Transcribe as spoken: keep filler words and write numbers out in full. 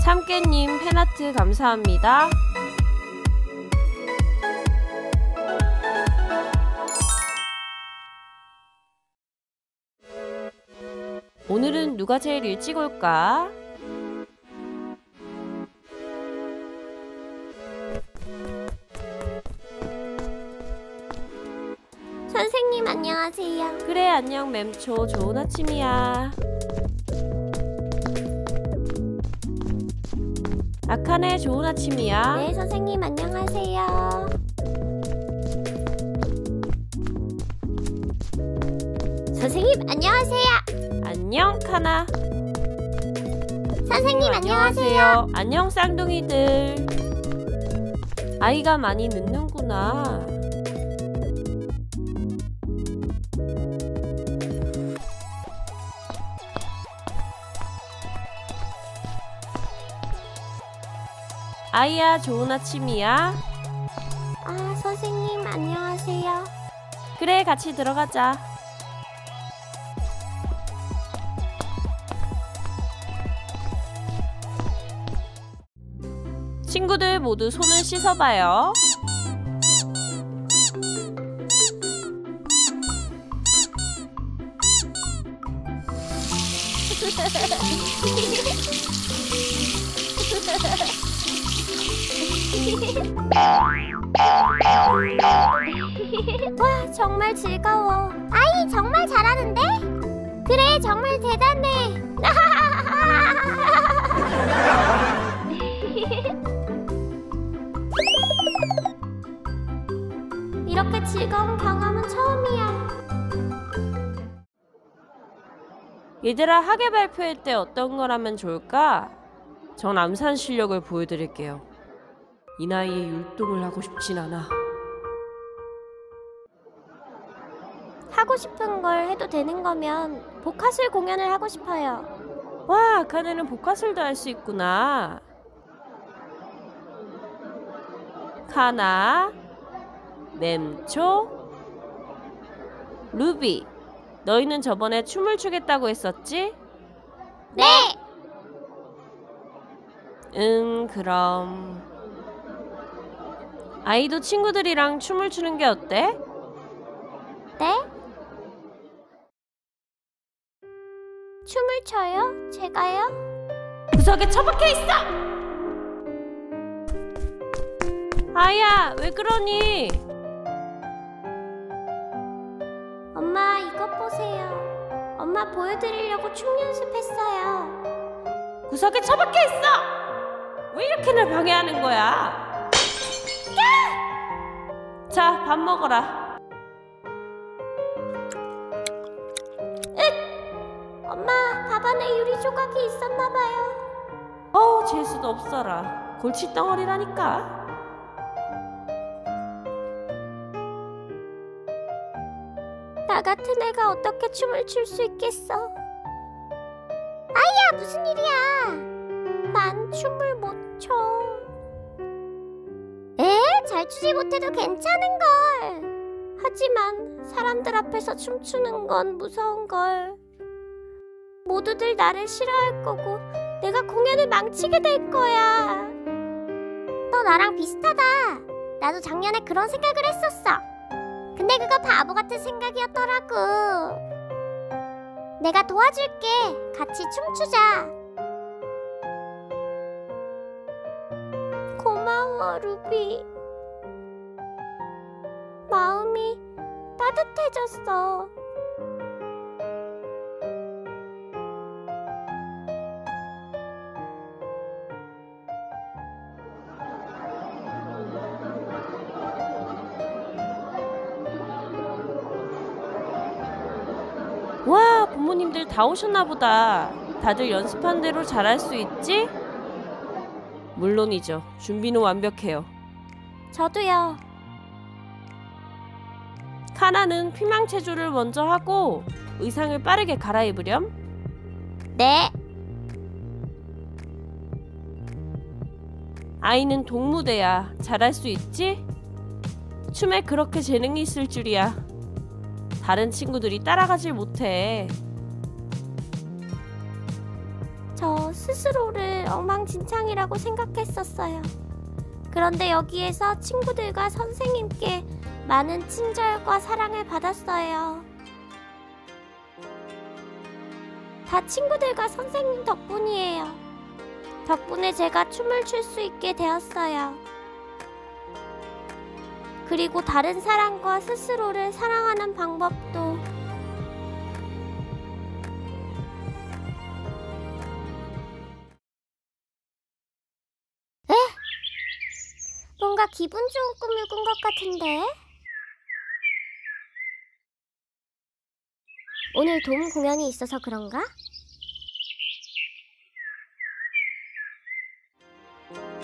삼깨님 팬아트 감사합니다. 오늘은 누가 제일 일찍 올까? 선생님 안녕하세요. 그래 안녕 맴초, 좋은 아침이야. 아카네 좋은 아침이야. 네 선생님 안녕하세요. 선생님 안녕하세요. 안녕 카나. 선생님 안녕하세요. 안녕 쌍둥이들. 아이가 많이 늦는구나. 아이야 좋은 아침이야. 아 선생님 안녕하세요. 그래 같이 들어가자. 친구들 모두 손을 씻어봐요. 와 정말 즐거워. 아이 정말 잘하는데? 그래 정말 대단해. 이렇게 즐거운 경험은 처음이야. 얘들아 학예 발표회 때 어떤 걸 하면 좋을까? 전 암산 실력을 보여드릴게요. 이 나이에 율동을 하고 싶진 않아. 하고 싶은 걸 해도 되는 거면 복화술 공연을 하고 싶어요. 와, 아카네는 복화술도 할 수 있구나. 카나, 맴초, 루비, 너희는 저번에 춤을 추겠다고 했었지? 네! 응, 그럼 아이도 친구들이랑 춤을 추는 게 어때? 네? 춤을 춰요? 제가요? 구석에 처박혀 있어! 아야, 왜 그러니? 엄마 이것 보세요. 엄마 보여드리려고 춤 연습했어요. 구석에 처박혀 있어! 왜 이렇게 날 방해하는 거야? 자, 밥 먹어라. 으악! 엄마 밥 안에 유리 조각이 있었나봐요. 어우, 재수도 없어라. 골칫덩어리라니까. 나 같은 애가 어떻게 춤을 출 수 있겠어? 아이야 무슨 일이야? 난 춤을 못 춰. 에? 잘 추지 못해도 괜찮은걸. 하지만 사람들 앞에서 춤추는 건 무서운걸. 모두들 나를 싫어할 거고 내가 공연을 망치게 될 거야. 너 나랑 비슷하다. 나도 작년에 그런 생각을 했었어. 근데 그거 바보 같은 생각이었더라고. 내가 도와줄게. 같이 춤추자. 고마워, 루비. 마음이 따뜻해졌어. 와, 부모님들 다 오셨나 보다. 다들 연습한 대로 잘할 수 있지? 물론이죠. 준비는 완벽해요. 저도요. 카나는 피망체조를 먼저 하고 의상을 빠르게 갈아입으렴. 네. 아이는 동무대야. 잘할 수 있지? 춤에 그렇게 재능이 있을 줄이야. 다른 친구들이 따라가질 못해. 저 스스로를 엉망진창이라고 생각했었어요. 그런데 여기에서 친구들과 선생님께 많은 친절과 사랑을 받았어요. 다 친구들과 선생님 덕분이에요. 덕분에 제가 춤을 출 수 있게 되었어요. 그리고 다른 사람과 스스로를 사랑하는 방법도 에? 뭔가 기분 좋은 꿈을 꾼 것 같은데? 오늘 돔 공연이 있어서 그런가?